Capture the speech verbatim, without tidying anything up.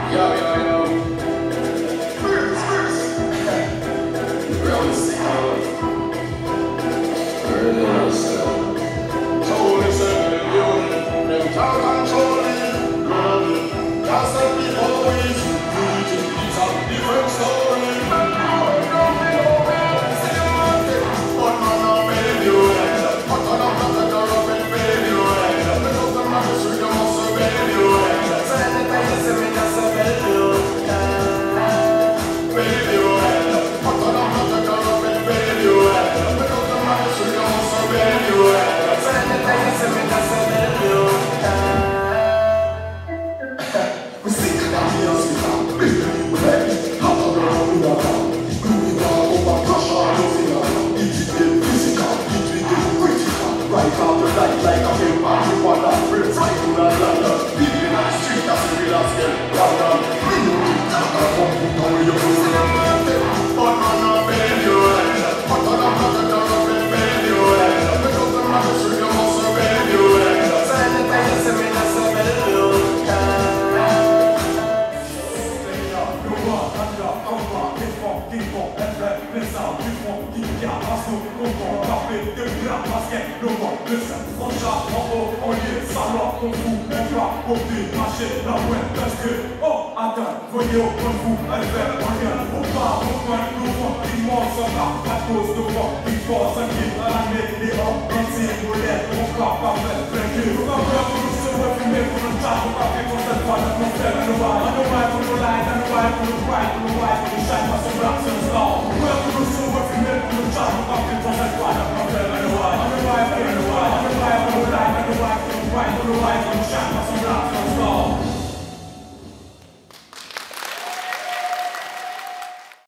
Yo, yo, yo. First, first. Really sick of really sick. So listen, you, them talk controlling, running. That's the people always reading. It's a different story. But man, I'm ready to end. But I'm not going to go up and fail you end. Because the man is really must obey you end. So anything you say, me just obey you end. Fail you end. But I'm not going to go up and fail you end. Because the man is really must obey you end. So anything you say, me just obey you end. We see that we are speaking. Big people ready. How to go on with our town. Moving on over pressure, losing our town. It is physical, it will get critical. Right out the light like a film back with one that breaks right to that lander. People in the street as a real as get louder. We know the talk of one who know you go. But man, I'm paying you end. But I'm not going to go up and pay you end. Because the man is really must obey you end. So anything you say, me just obey you end. Listen, on chat, en haut, en lieu, savoir, on fout, on va, on dit, marcher, la web, parce que, oh, attends, voyez au point de vous, elle fait rien, on part, on pointe, nous vont, immense, on va, à cause de moi, il faut s'inquiéter, à l'année, les hommes, un signe, on lève, on part, parfait, vaincu, on va voir, on se refumé, pour le chat, on va